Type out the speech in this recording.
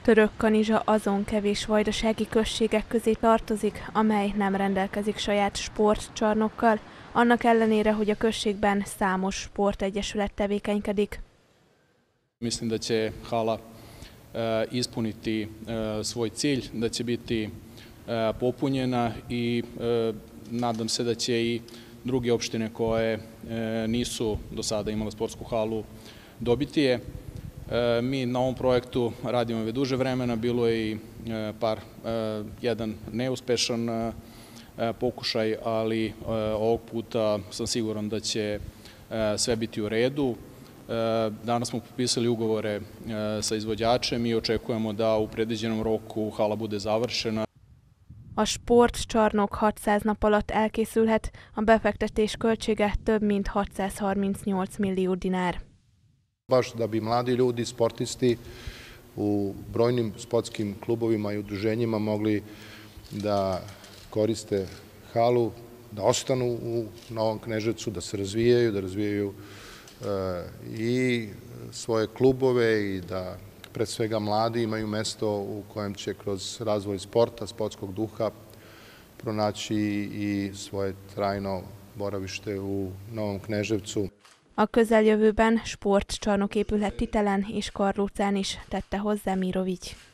Törökkanizsa azon kevés vajdasági községek közé tartozik, amely nem rendelkezik saját sportcsarnokkal, annak ellenére, hogy a községben számos sportegyesület tevékenykedik. Mislim da će hala ispuniti svoj cilj, da će biti popunjena i nadam se da će i druge opštine koje nisu do sada imale sportsku halu dobiti je. Mi na ovom projektu radimo već duže vremena, bilo je i jedan neuspešan pokušaj, ali ovog puta sam siguran da će sve biti u redu. Danas smo potpisali ugovore sa izvođačem i očekujemo da u predviđenom roku hala bude završena. A sportcsarnok 600 nap alatt elkészülhet, a befektetés költsége több mint 638 millió dinár. Baš da bi mladi ljudi, sportisti u brojnim sportskim klubovima i udruženjima mogli da koriste halu, da ostanu u Novom Kneževcu, da se razvijaju, da razvijaju i svoje klubove i da pred svega mladi imaju mesto u kojem će kroz razvoj sporta, sportskog duha pronaći i svoje trajno boravište u Novom Kneževcu. A közeljövőben sportcsarnok épülhet Titelen és Karlócán is, tette hozzá Mirovics.